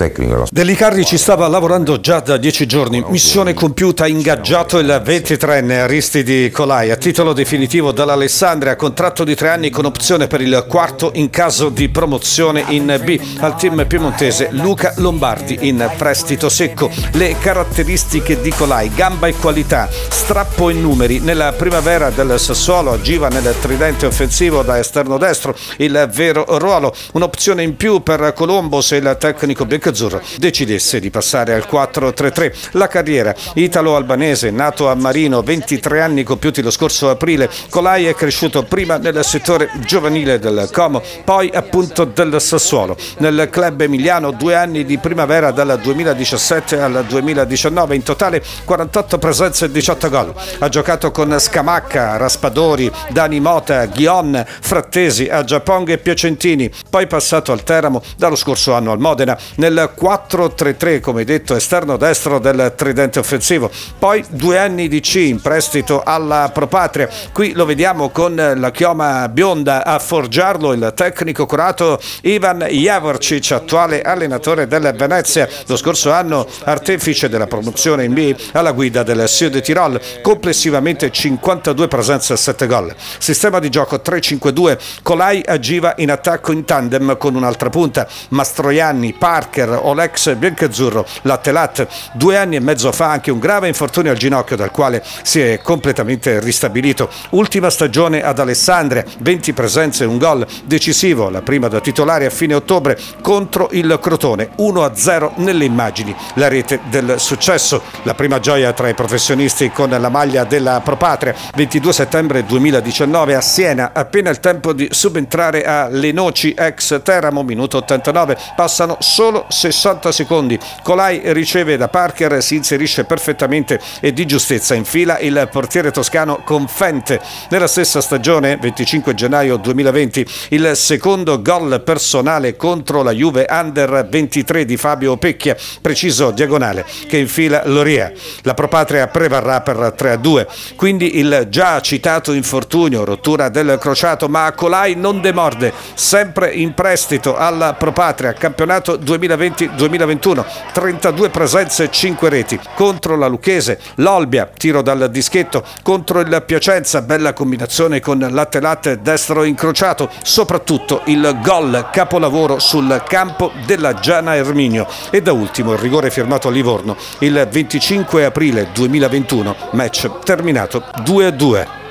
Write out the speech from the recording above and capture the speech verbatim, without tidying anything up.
tecnico. Delicarri ci stava lavorando già da dieci giorni, missione compiuta, ingaggiato il ventitreenne Aristidi Colai a titolo definitivo dall'Alessandria, contratto di tre anni con opzione per il quarto in caso di promozione in B. Al team piemontese Luca Lombardi in prestito secco. Le caratteristiche di Colai: gamba e qualità, strappo e numeri. Nella primavera del Sassuolo agiva nel tridente offensivo da esterno destro, il vero ruolo, un'opzione in più per Colombo se il tecnico biancazzurro decidesse di passare al quattro tre tre. La carriera italo-albanese, nato a Marino, ventitré anni compiuti lo scorso aprile. Colai è cresciuto prima nel settore giovanile del Como, poi appunto del Sassuolo. Nel club emiliano due anni di primavera dal duemiladiciassette al duemiladiciannove, in totale quarantotto presenze e diciotto gol. Ha giocato con Scamacca, Raspadori, Dani Mota, Ghion, Frattesi, Aggiapong e Piacentini, poi passato al Teramo, dallo scorso anno al Modena, nel quattro tre tre, come detto, esterno destro del tridente offensivo. Poi due anni di C in prestito alla Propatria. Qui lo vediamo con la chioma bionda a forgiarlo il tecnico croato Ivan Javorčić, attuale allenatore del Venezia, lo scorso anno artefice della promozione in B alla guida del Süd Tirol. Complessivamente cinquantadue presenze e sette gol. Sistema di gioco tre cinque due. Colai agiva in attacco in tandem con un'altra punta, Mastroianni, Parker o l'ex biancazzurro Lattelat. Due anni e mezzo fa anche un grave infortunio al ginocchio, dal quale si è completamente ristabilito. Ultima stagione ad Alessandria, venti presenze e un gol, decisivo, la prima da titolare a fine ottobre contro il Crotone, uno a zero nelle immagini, la rete del successo. La prima gioia tra i professionisti con la maglia della Propatria, ventidue settembre duemiladiciannove a Siena, appena il tempo di subentrare a Lenoci ex Teramo, minuto ottantanove, passano solo sessanta secondi. Colai riceve da Parker, si inserisce perfettamente e di giustezza infila il portiere toscano Confente. Nella stessa stagione, venticinque gennaio duemilaventi, il secondo gol personale contro la Juve under ventitré di Fabio Pecchia, preciso diagonale, che infila Loria. La Propatria prevarrà per tre a due, quindi il già citato infortunio, rottura del crociato, ma Colai non demorde, sempre in prestito alla Propatria, campionato duemilaventi duemilaventuno, trentadue presenze e cinque reti contro la Lucchese, l'Olbia, tiro dal dischetto, contro il Piacenza, bella combinazione con Lattelat destro incrociato, soprattutto il gol capolavoro sul campo della Giana Erminio, e da ultimo il rigore firmato a Livorno il venticinque aprile duemilaventuno, match terminato due a due.